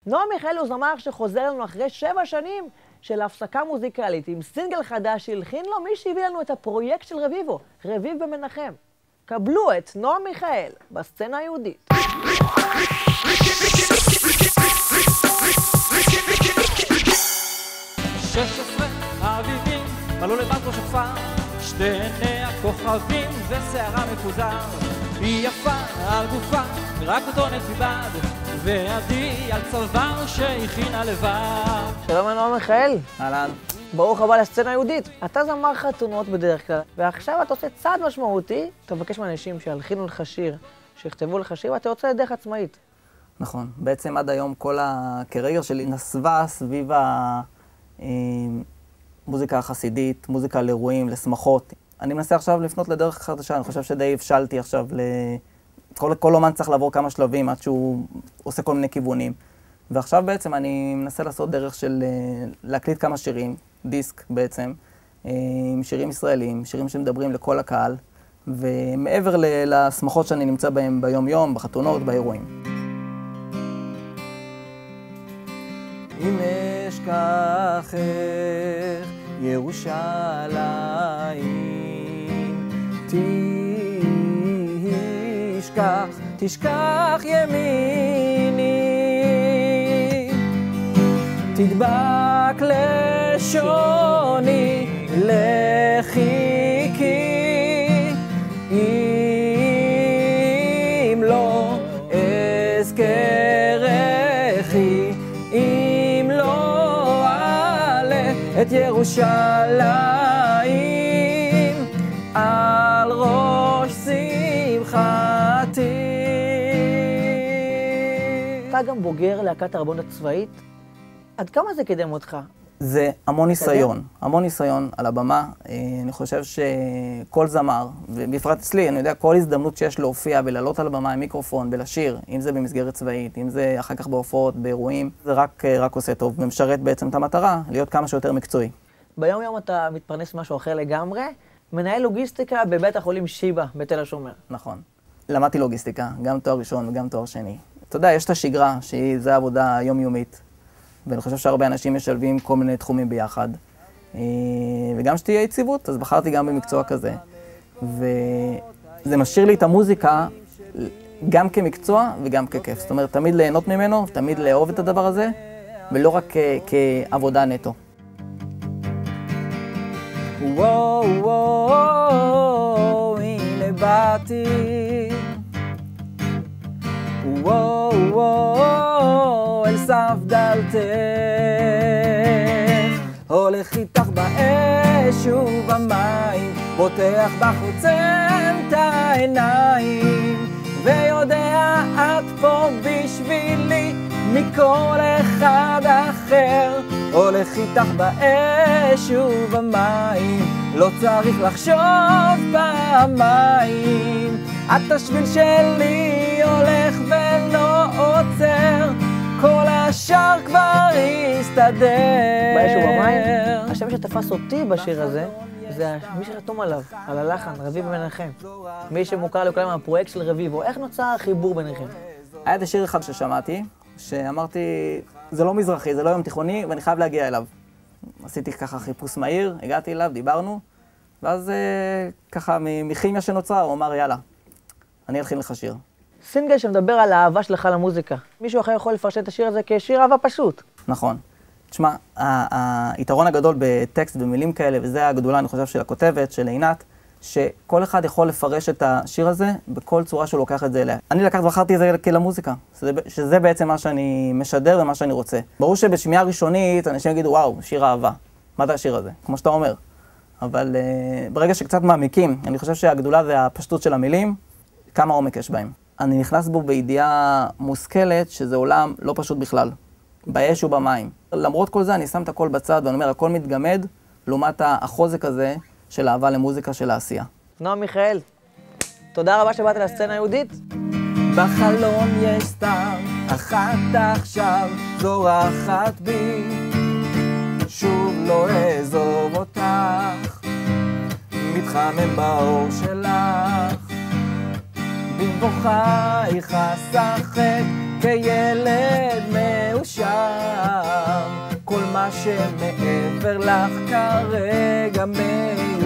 נועם מיכאל הוא זמר שחוזר לנו אחרי 7 שנים של הפסקה מוזיקלית עם סינגל חדש שהלחין לו מי שהביא לנו את הפרויקט של רביבו, רביב במנחם. קבלו את נועם מיכאל בסצנה היהודית. 16 אביבים מלאו לבנקו שפר, שתי עיני הכוכבים ושערה מפוזר. היא יפה על גופה, רק אותו נציבד, ועדי על צוואר שהכינה לבד. שלום נועם מיכאל. אהלן. ברוך הבא לסצנה היהודית. אתה זמר חתונות בדרך כלל, ועכשיו אתה עושה צעד משמעותי. אתה מבקש מאנשים שהלחינו לך שיר, שיכתבו לך שיר, ואתה יוצא לדרך עצמאית. נכון. בעצם עד היום כל הקריירה שלי נסבה סביב המוזיקה החסידית, מוזיקה לאירועים, לשמחות. אני מנסה עכשיו לפנות לדרך חדשה. אני חושב שדי הבשלתי עכשיו כל אומן צריך לעבור כמה שלבים עד שהוא עושה כל מיני כיוונים. ועכשיו בעצם אני מנסה לעשות דרך של להקליט כמה שירים, דיסק בעצם, עם שירים ישראלים, שירים שמדברים לכל הקהל, ומעבר לשמחות שאני נמצא בהם ביום-יום, בחתונות, באירועים. אם אשכחך ירושלים, תשכח ימיני, תדבק לשוני לחיקי, אם לא אזכרכי, אם לא אעלה את ירושלים על ראש שמחתי. אתה גם בוגר להקת הרבנות הצבאית. עד כמה זה קידם אותך? זה המון ניסיון, המון ניסיון על הבמה. אני חושב שכל זמר, ובפרט אצלי, אני יודע, כל הזדמנות שיש להופיע ולעלות על הבמה עם מיקרופון ולשיר, אם זה במסגרת צבאית, אם זה אחר כך בהופעות, באירועים, זה רק עושה טוב ומשרת בעצם את המטרה, להיות כמה שיותר מקצועי. ביום יום אתה מתפרנס משהו אחר לגמרי, מנהל לוגיסטיקה בבית החולים שיבא בתל השומר. נכון. למדתי לוגיסטיקה, גם תואר ראשון וגם תואר שני. אתה יודע, יש את השגרה, שזה עבודה יומיומית. ואני חושב שהרבה אנשים משלבים כל מיני תחומים ביחד. וגם שתהיה יציבות, אז בחרתי גם במקצוע כזה. וזה משאיר לי את המוזיקה גם כמקצוע וגם ככיף. זאת אומרת, תמיד ליהנות ממנו, תמיד לאהוב את הדבר הזה, ולא רק כעבודה נטו. וואו, וואו, הנה באתי. וואו, וואו, אל סף דלתך, הולך איתך באש ובמים, פותח בחוצם את העיניים, ויודע את פה בשבילי מכל אחד אחר, הולך איתך באש ובמים, לא צריך לחשוב פעמיים, את השביל שלי הולך ולא עוצר, כל השאר כבר יסתדר. באש ובמים, השם שתפס אותי בשיר הזה, זה מי שחתום עליו, על הלחן, רביב במנחם. מי שמוכר לכולם מהפרויקט של רביבו. איך נוצר החיבור ביניכם? היה את השיר אחד ששמעתי, שאמרתי, זה לא מזרחי, זה לא יום תיכוני, ואני חייב להגיע אליו. עשיתי ככה חיפוש מהיר, הגעתי אליו, דיברנו, ואז ככה מכימיה שנוצרה, הוא אמר, יאללה, אני אלחין לך שיר. סינגל שמדבר על האהבה שלך למוזיקה. מישהו אחר יכול לפרשן את השיר הזה כשיר אהבה פשוט. נכון. תשמע, היתרון הגדול בטקסט ומילים כאלה, וזה הגדולה, אני חושב, של הכותבת, של עינת, שכל אחד יכול לפרש את השיר הזה בכל צורה שהוא לוקח את זה אליה. אני בחרתי את זה למוזיקה, שזה בעצם מה שאני משדר ומה שאני רוצה. ברור שבשמיעה ראשונית אנשים יגידו, וואו, שיר אהבה. מה זה השיר הזה? כמו שאתה אומר. אבל ברגע שקצת מעמיקים, אני חושב שהגדולה זה הפשטות של המילים, כמה עומק יש בהם. אני נכנס בו בידיעה מושכלת שזה עולם לא פשוט בכלל, באש ובמים. למרות כל זה אני שם את הכל בצד ואני אומר, הכל מתגמד לעומת החוזק הזה של אהבה למוזיקה של העשייה. נועם מיכאל, תודה רבה שבאת לסצנה היהודית. בחלום יש סתם אחת עכשיו זורחת בי, שוב לא אעזוב אותך, מתחמם באור שלך, במבוכייך אשחק כילד מאושר, כל מה שמעבר לך כרגע